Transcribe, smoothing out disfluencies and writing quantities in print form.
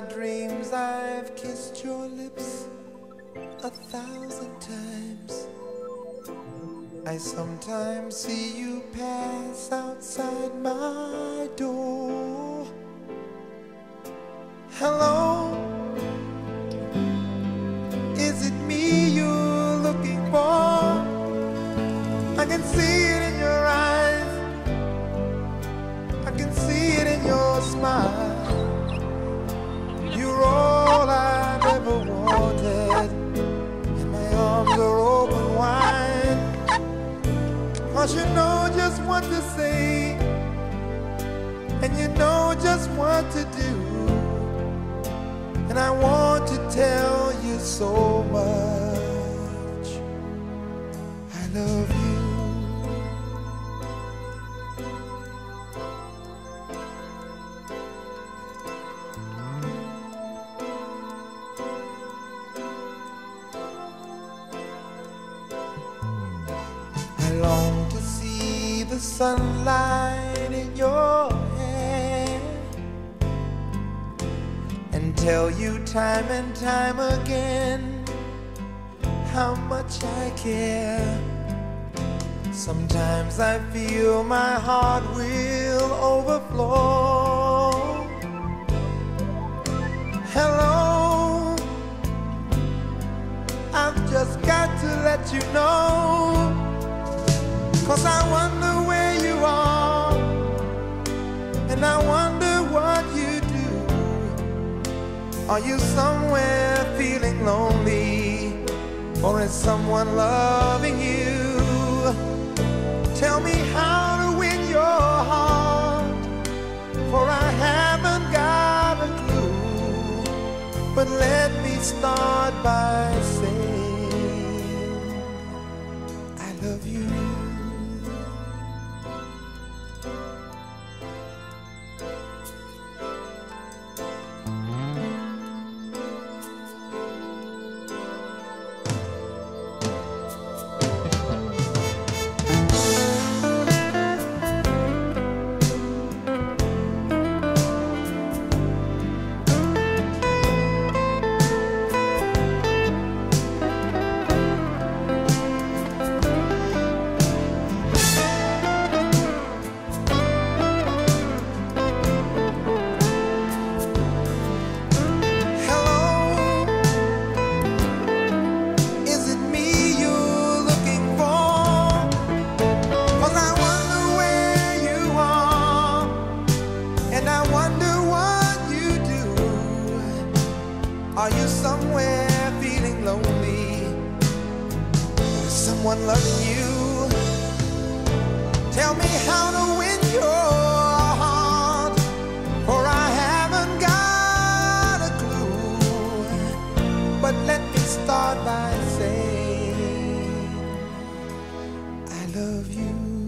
my dreams I've kissed your lips 1,000 times. I sometimes see you pass outside my door. Hello, is it me you're looking for? I can see it in your eyes, I can see it in your smile. You're all I've ever wanted, and my arms are open wide. 'Cause you know just what to say, and you know just what to do. And I want to tell you so much, I love you. I long to see the sunlight in your hair and tell you time and time again how much I care. Sometimes I feel my heart will overflow. Hello, I've just got to let you know, 'cause I wonder where you are, and I wonder what you do. Are you somewhere feeling lonely, or is someone loving you? Tell me how to win your heart, for I haven't got a clue. But let me start by saying I love you. Are you somewhere feeling lonely? Is someone loving you? Tell me how to win your heart, for I haven't got a clue. But let me start by saying I love you.